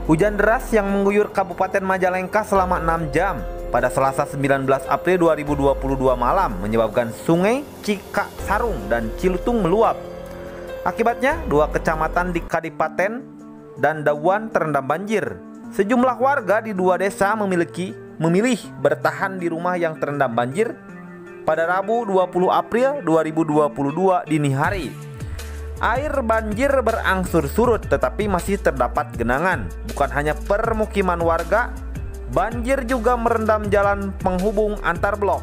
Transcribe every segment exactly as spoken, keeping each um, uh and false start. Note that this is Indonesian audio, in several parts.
Hujan deras yang mengguyur Kabupaten Majalengka selama enam jam pada Selasa sembilan belas April dua ribu dua puluh dua malam menyebabkan Sungai Cikasarung dan Cilutung meluap. Akibatnya, dua kecamatan di Kadipaten dan Dawan terendam banjir. Sejumlah warga di dua desa memiliki memilih bertahan di rumah yang terendam banjir pada Rabu dua puluh April dua ribu dua puluh dua dini hari. Air banjir berangsur surut tetapi masih terdapat genangan. Bukan hanya permukiman warga, banjir juga merendam jalan penghubung antar blok.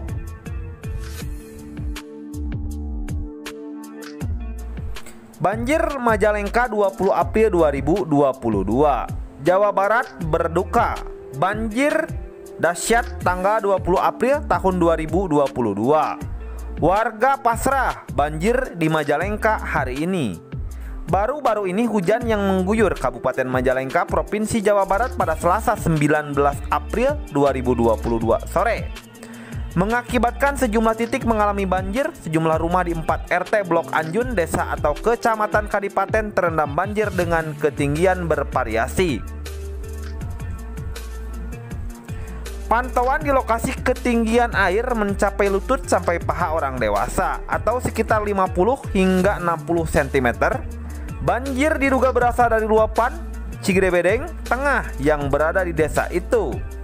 Banjir Majalengka dua puluh April dua ribu dua puluh dua. Jawa Barat berduka. Banjir dahsyat tanggal dua puluh April tahun dua ribu dua puluh dua. Warga pasrah banjir di Majalengka hari ini. Baru-baru ini hujan yang mengguyur Kabupaten Majalengka, Provinsi Jawa Barat pada Selasa sembilan belas April dua ribu dua puluh dua sore mengakibatkan sejumlah titik mengalami banjir. Sejumlah rumah di empat R T Blok Anjun, desa atau kecamatan Kadipaten terendam banjir dengan ketinggian bervariasi. Pantauan di lokasi ketinggian air mencapai lutut sampai paha orang dewasa atau sekitar lima puluh hingga enam puluh sentimeter. Banjir diduga berasal dari luapan Cigede Bedeng Tengah yang berada di desa itu.